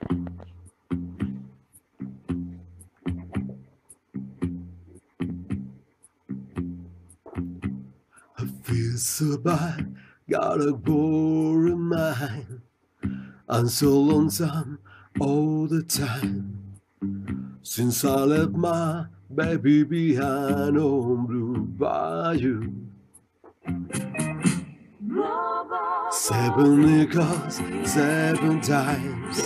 I feel so bad, got a boring mind. I'm so lonesome all the time. Since I left my baby behind on Blue Bayou. 7 acres, 7 times.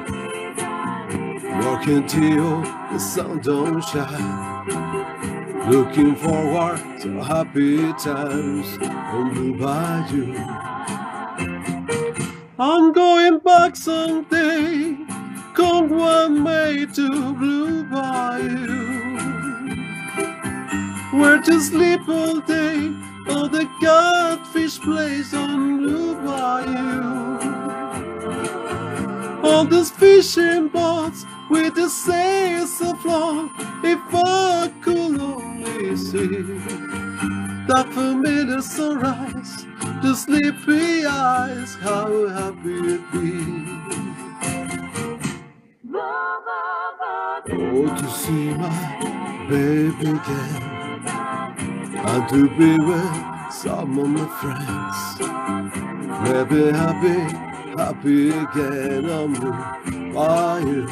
Working till the sun don't shine. Looking forward to happy times on Blue Bayou. I'm going back someday, come one May to Blue Bayou, where to sleep all day on the catfish place on Blue Bayou. On these fishing boats with the sails afloat, if I could only see that familiar sunrise, the sleepy eyes, how happy it'd be. Oh, to see my baby again, and to be with some of my friends. Maybe happy again on Blue Bayou.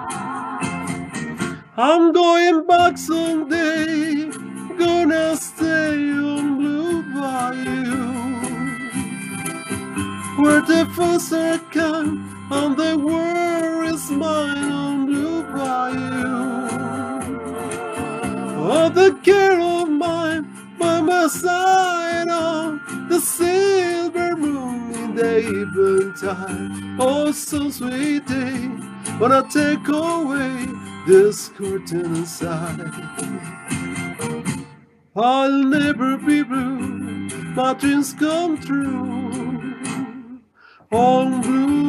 I'm going back someday, gonna stay on Blue Bayou, where the first are come and the world is mine on Blue Bayou. Oh, the care of mine by my side on the silver moon in the eventide. Oh, so sweet day when I take away this curtain inside. I'll never be blue, my dreams come true on Blue